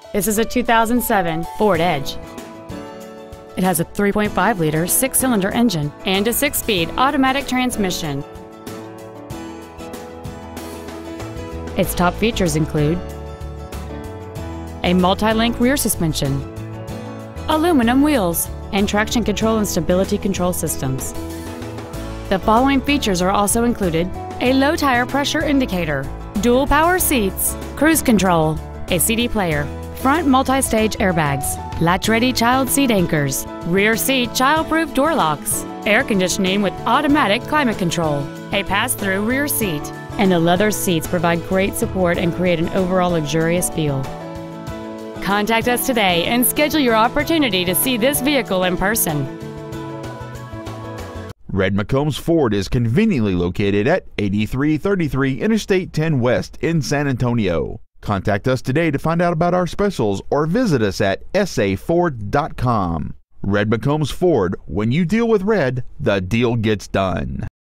This is a 2007 Ford Edge. It has a 3.5-liter six-cylinder engine and a six-speed automatic transmission. Its top features include a multi-link rear suspension, aluminum wheels, and traction control and stability control systems. The following features are also included: a low tire pressure indicator, dual power seats, cruise control, a CD player, front multi-stage airbags, latch-ready child seat anchors, rear seat child-proof door locks, air conditioning with automatic climate control, a pass-through rear seat, and the leather seats provide great support and create an overall luxurious feel. Contact us today and schedule your opportunity to see this vehicle in person. Red McCombs Ford is conveniently located at 8333 Interstate 10 West in San Antonio. Contact us today to find out about our specials or visit us at saford.com. Red McCombs Ford, when you deal with red, the deal gets done.